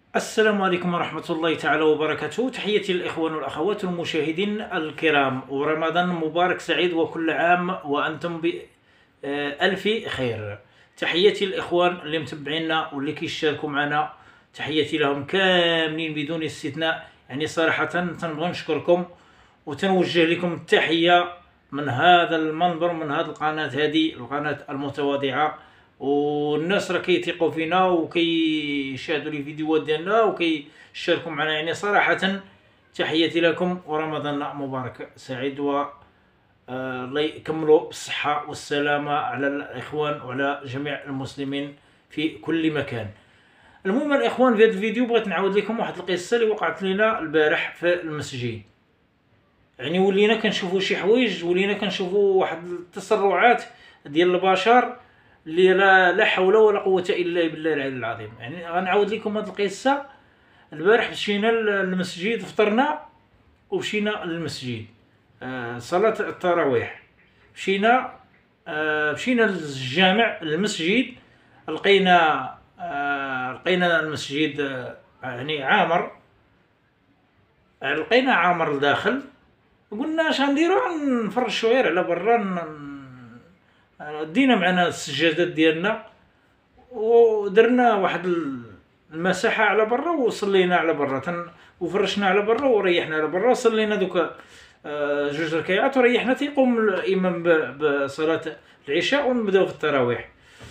السلام عليكم ورحمة الله تعالى وبركاته. تحياتي للإخوان والأخوات والمشاهدين الكرام، ورمضان مبارك سعيد وكل عام وأنتم بألف خير. تحياتي للإخوان اللي متبعينا واللي كيشاركوا معنا، تحياتي لهم كاملين بدون استثناء. يعني صراحة تنبغي نشكركم وتنوجه لكم التحية من هذا المنبر، من هذه القناة، هذه القناة المتواضعة. والناس راه كيثيقوا فينا وكيشاهدوا لي فيديوهات ديالنا وكيشاركوا معنا. يعني صراحة تحياتي لكم ورمضان مبارك سعيد، و الله يكملوا بالصحة والسلامة على الإخوان وعلى جميع المسلمين في كل مكان. المهم الإخوان، في هذا الفيديو بغيت نعاود لكم واحد القصة اللي وقعت لنا البارح في المسجد. يعني ولينا كنشوفوا شي حوايج، ولينا كنشوفوا واحد التسرعات ديال البشر اللي لا حول ولا قوة الا بالله العلي العظيم. يعني غنعاود لكم هذه القصة. البارح مشينا للمسجد، فطرنا ومشينا للمسجد صلاة التراويح. مشينا للجامع المسجد، لقينا المسجد يعني عامر. لقينا عامر لداخل، قلنا اش غنديرو، نفرشو غير على برا. دينا معنا السجادات ديالنا ودرنا واحد المساحه على برا وصلينا على برا، وفرشنا على برا وريحنا على برا. صلينا دوك جوج ركعات وريحنا، تيقوم الامام بصلاه العشاء ونبداو في التراويح.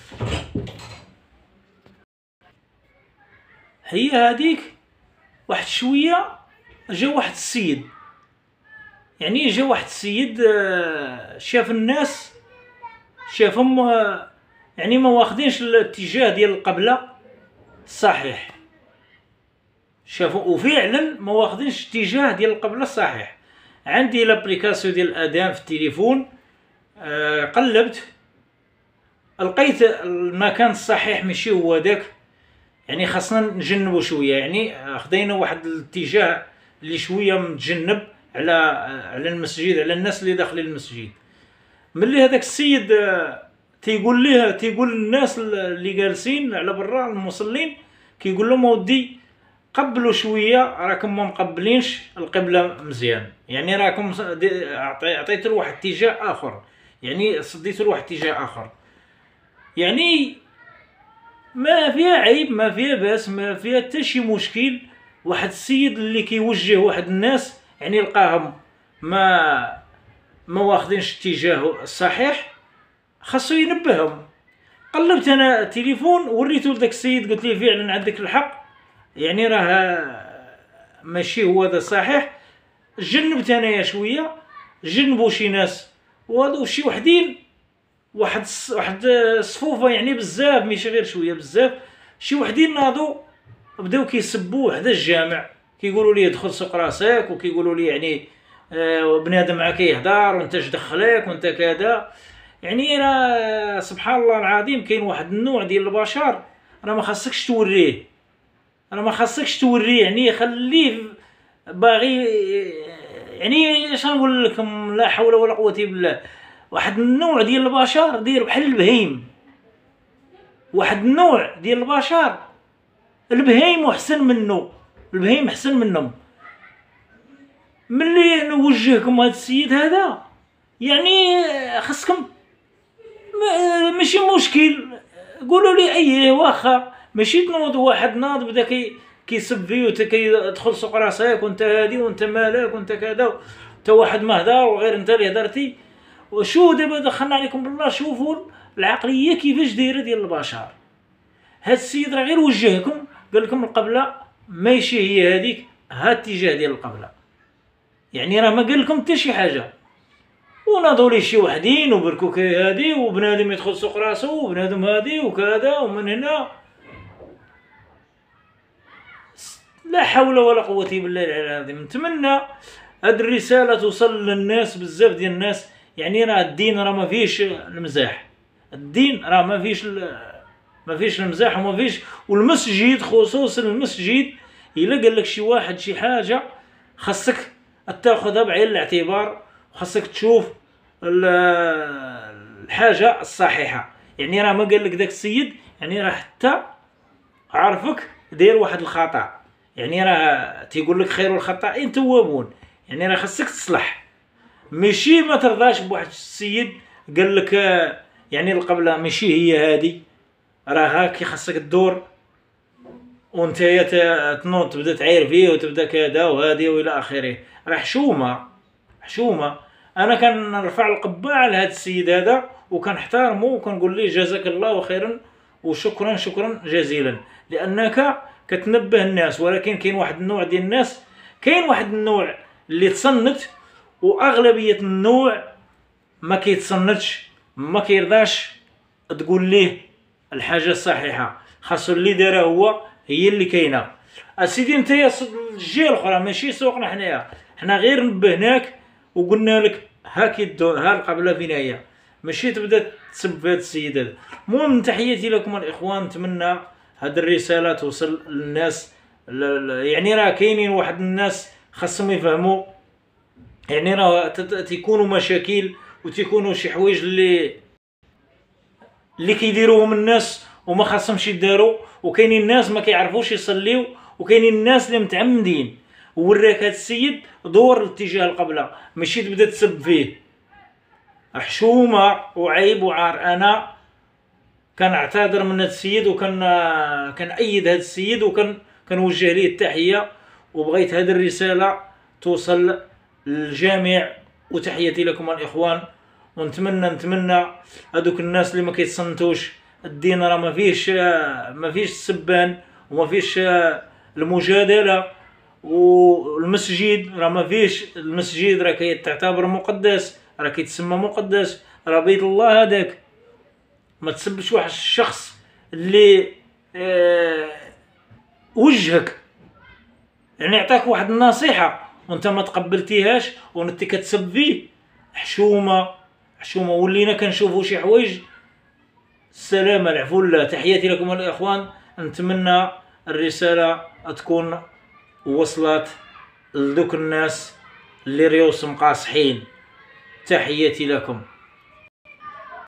هي هذيك واحد شويه جا واحد السيد، شاف الناس، شافهم يعني ما واخدينش الاتجاه ديال القبلة الصحيح. شافوا وفعلا ما واخدينش الاتجاه ديال القبلة الصحيح. عندي لابليكاسيون ديال الاذان في التليفون، قلبت لقيت المكان الصحيح ماشي هو داك. يعني خاصنا نجنبوا شويه، يعني خدينا واحد الاتجاه اللي شويه متجنب على المسجد، على الناس اللي داخلين المسجد. ملي هذاك السيد تيقول للناس اللي جالسين على برا المصلين، كيقول لهم اودي قبلوا شويه، راكم ما مقبلينش القبله مزيان. يعني راكم عطيتوا لواحد اتجاه اخر، يعني صديتوا لواحد اتجاه اخر. يعني ما فيها عيب، ما فيها باس، ما فيها حتى شي مشكل. واحد السيد اللي كيوجه واحد الناس، يعني لقاهم ما واخدينش الاتجاه الصحيح، خاصو ينبههم. قلبت انا التليفون وريته لذاك السيد، قلت ليه فعلا عندك الحق، يعني راه ماشي هو هذا صحيح. جنبت انايا شويه، جنبوا شي ناس وهادو شي وحدين، واحد الصفوفه، يعني بزاف، ماشي غير شويه، بزاف. شي وحدين ناضوا بداو كيسبوا حدا الجامع، كيقولوا لي دخل سوق راسك، وكيقولوا لي يعني بنادم معاك كيهضر وانت اش دخلك وانت كذا. يعني راه سبحان الله العظيم، كاين واحد النوع ديال البشر راه ما خاصكش توريه، يعني خليه باغي. يعني اش نقول لكم، لا حول ولا قوه الا بالله. واحد النوع ديال البشر داير بحال البهيم، واحد النوع ديال البشر البهيم احسن منه، البهيم احسن منهم. ملي نوجهكم هذا السيد هذا، يعني خصكم ماشي مشكل، قولوا لي ايه واخا، ماشي تنوض واحد ناض بدا كيسب فيه وكيدخل سوق راسك وانت هادي وانت مالك وانت كذا، انت واحد ما هدار وغير انت اللي هدرتي. وشو دابا دخلنا عليكم بالله، شوفوا العقليه كيفاش دايره ديال البشر. هاد السيد راه غير وجهكم، قال لكم القبله ماشي هي هذيك، ها الاتجاه ديال القبله. يعني راه ما قال لكم حتى شي حاجه. وناضوا لي شي وحدين وبركو كي هادي، وبنادم يدخل سوق راسو، وبنادم هادي وكذا، ومن هنا لا حول ولا قوه الا بالله العلي العظيم. نتمنى هاد الرساله توصل للناس، بزاف ديال الناس. يعني راه الدين راه ما فيش المزاح، الدين راه ما فيش المزاح وما فيش. والمسجد خصوصا المسجد، الا قال لك شي واحد شي حاجه خاصك تاخذها بعين الاعتبار، وخاصك تشوف الحاجه الصحيحه. يعني راه ما قال لك داك السيد، يعني راه حتى عارفك داير واحد الخطا، يعني راه تيقول لك خير الخطائين توابون، يعني راه خاصك تصلح، ماشي ما ترضاش بواحد السيد قال لك يعني القبلة ماشي هي هادي، راه هاكي خاصك تدور وانت تنوض تبدا تعاير فيه وتبدا كذا وهادي والى اخره. راه حشومه حشومه. انا كنرفع القبعه لهذا السيد هذا وكنحترمه وكنقول ليه جزاك الله خيرا وشكرا شكرا جزيلا، لانك كتنبه الناس. ولكن كاين واحد النوع ديال الناس، كاين واحد النوع اللي تصنت، واغلبيه النوع ما كيتصنتش، ما كيرضاش تقول ليه الحاجه الصحيحه، خاصو اللي دارها هو هي اللي كاينه. اسيدي انت يا الجهه الاخرى ماشي سوقنا حنايا، حنا غير نبهناك وقلنا لك هاكي الدور، ها القبله فين هي، ماشي تبدا تسب في هذا السيد هذا. المهم تحياتي لكم الاخوان، نتمنى هاد الرساله توصل للناس. يعني راه كاينين واحد الناس خاصهم يفهموا، يعني راه تيكونوا مشاكل وتيكونوا شي حوايج اللي كيديروهم الناس وما خاصهمش يداروا، وكاينين الناس ما كيعرفوش يصليو، وكاينين الناس اللي متعمدين. وراك هذا السيد دور لاتجاه القبله، ماشي تبدا تسب فيه. حشومه وعيب وعار. انا كنعتذر من هذا السيد كنأيد هذا السيد كنوجه ليه التحيه، وبغيت هذه الرساله توصل للجميع. وتحياتي لكم الاخوان، ونتمنى هذوك الناس اللي ما كيتصنتوش. الدين راه ما فيش السبان وما فيش المجادله، والمسجد راه ما فيش. المسجد راه كيتعتبر مقدس، راه كيتسمى مقدس، راه بيت الله هذاك. ما تسبش واحد الشخص اللي وجهك، يعني عطاك واحد النصيحه وانت ما تقبلتيهاش وانت كتسب فيه. حشومه حشومه. ولينا كنشوفوا شي حوايج. السلامه، العفو الله. تحياتي لكم الاخوان، نتمنى الرساله تكون وصلت لذوك الناس اللي ريوسهم قاصحين. تحياتي لكم.